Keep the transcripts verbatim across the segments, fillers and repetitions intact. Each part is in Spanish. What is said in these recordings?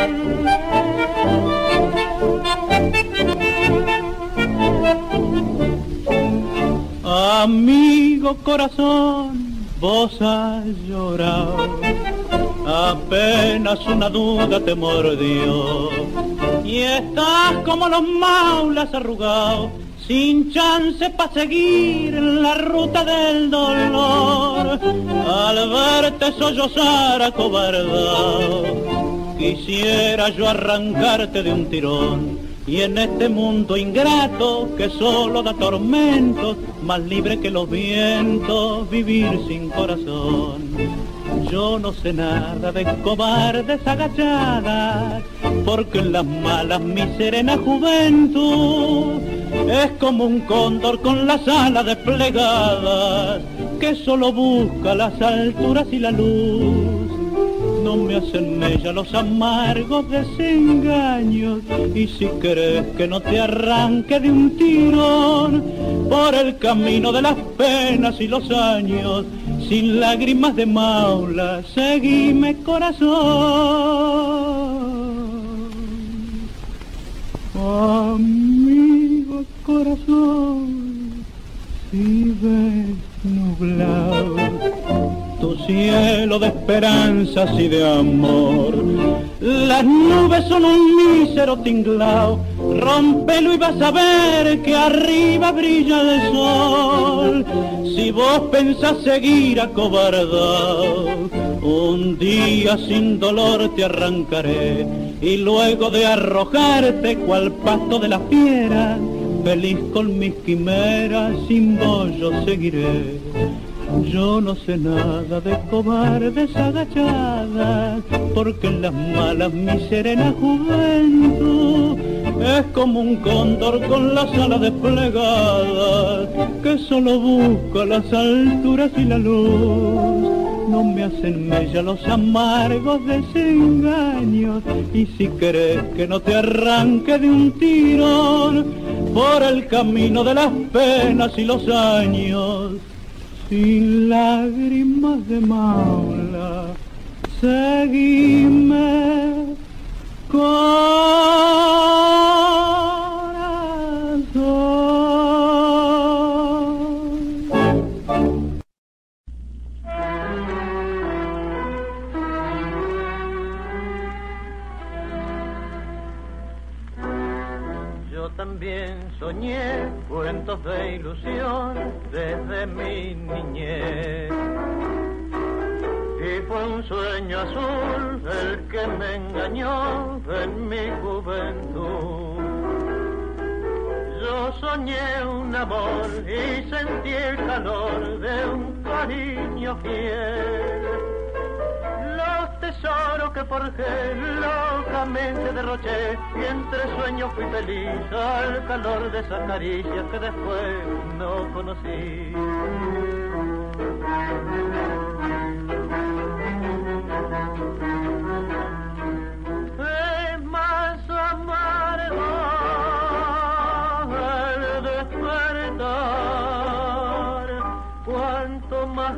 Amigo corazón, vos has llorado, apenas una duda te mordió, y estás como los maulas arrugados, sin chance pa' seguir en la ruta del dolor. Al verte sollozar acobardado, quisiera yo arrancarte de un tirón, y en este mundo ingrato que solo da tormentos, más libre que los vientos, vivir sin corazón. Yo no sé nada de cobardes agachadas, porque en las malas mi serena juventud es como un cóndor con las alas desplegadas, que solo busca las alturas y la luz. No me hacen mella los amargos desengaños, y si querés que no te arranque de un tirón por el camino de las penas y los años, sin lágrimas de maula, seguime corazón. Amigo corazón, si ves nublado tu cielo de esperanzas y de amor, las nubes son un mísero tinglao, rompelo y vas a ver que arriba brilla el sol. Si vos pensás seguir acobardado, un día sin dolor te arrancaré, y luego de arrojarte cual pasto de la fiera, feliz con mis quimeras, sin vos yo seguiré. Yo no sé nada de cobardes agachadas, porque en las malas mi serena juventud es como un cóndor con las alas desplegadas, que solo busca las alturas y la luz. No me hacen mella los amargos desengaños, y si querés que no te arranque de un tirón por el camino de las penas y los años, sin lágrimas de maula, seguime corazón. Yo también soñé cuentos de ilusión desde mi niñez, y fue un sueño azul el que me engañó en mi juventud. Yo soñé un amor y sentí el calor de un cariño fiel. Los tesoros que forjé locamente derroché, y entre sueños fui feliz al calor de esas caricias que después no conocí. Es más amargo el despertar, cuanto más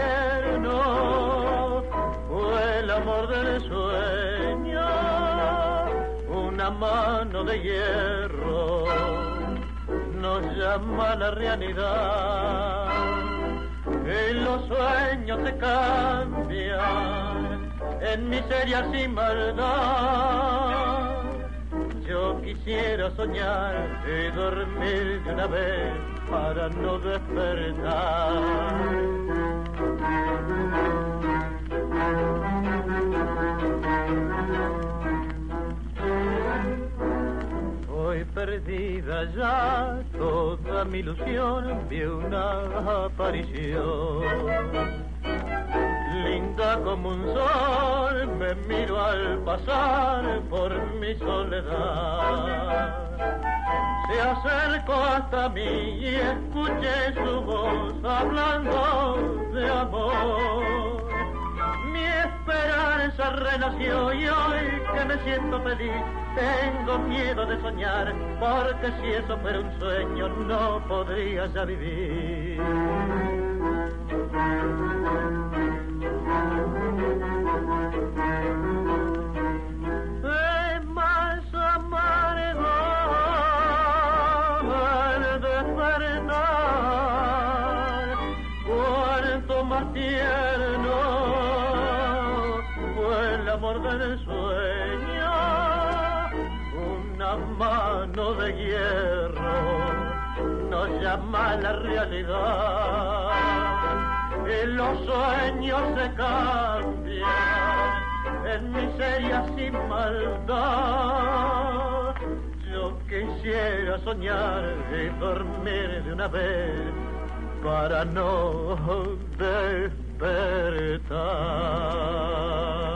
tierno fue el amor del sueño. Una mano de hierro nos llama a la realidad, y los sueños se cambian en miserias y maldad. Yo quisiera soñar y dormir de una vez para no despertar. Hoy perdida ya toda mi ilusión, vi una aparición. Linda como un sol, me miro al pasar por mi soledad. Se acercó hasta mí y escuché su voz hablando de amor. Mi esperanza renació y hoy que me siento feliz, tengo miedo de soñar, porque si eso fuera un sueño no podría ya vivir. amor del sueño, una mano de hierro nos llama a la realidad, y los sueños se cambian en miseria sin maldad. Yo quisiera soñar y dormir de una vez para no despertar.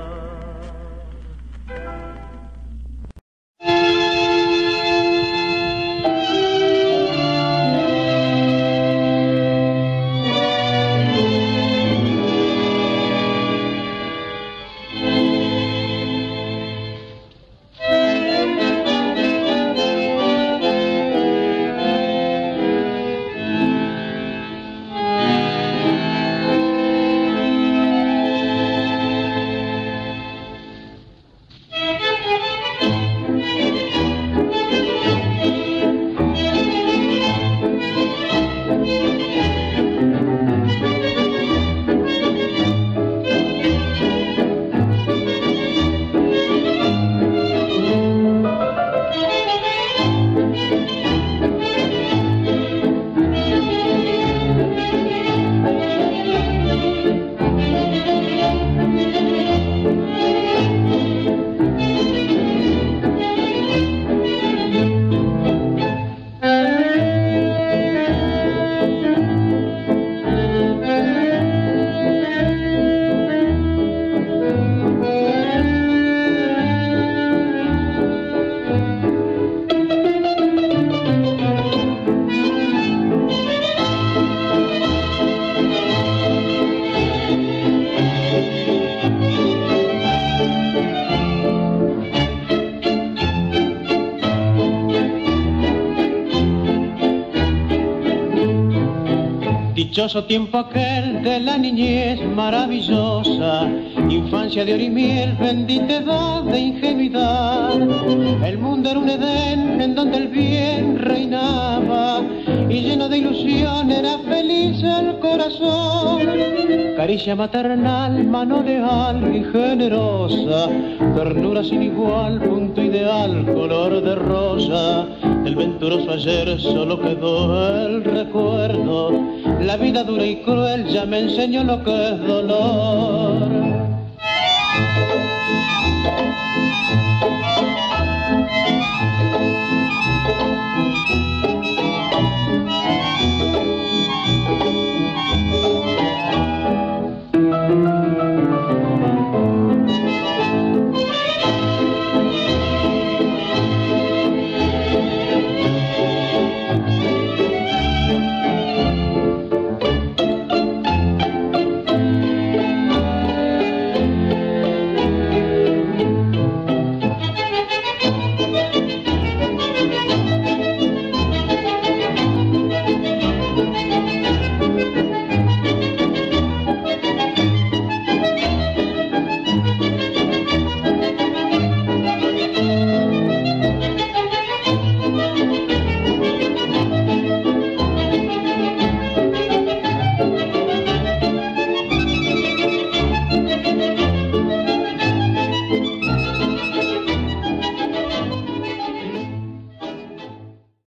Dichoso tiempo aquel de la niñez maravillosa, infancia de oro y miel, bendita edad de ingenuidad. El mundo era un Edén en donde el bien reinaba y lleno de ilusión era feliz el corazón. Caricia maternal, mano leal y generosa, ternura sin igual, punto ideal, color de rosa. Del venturoso ayer solo quedó el recuerdo, la vida dura y cruel ya me enseñó lo que es dolor.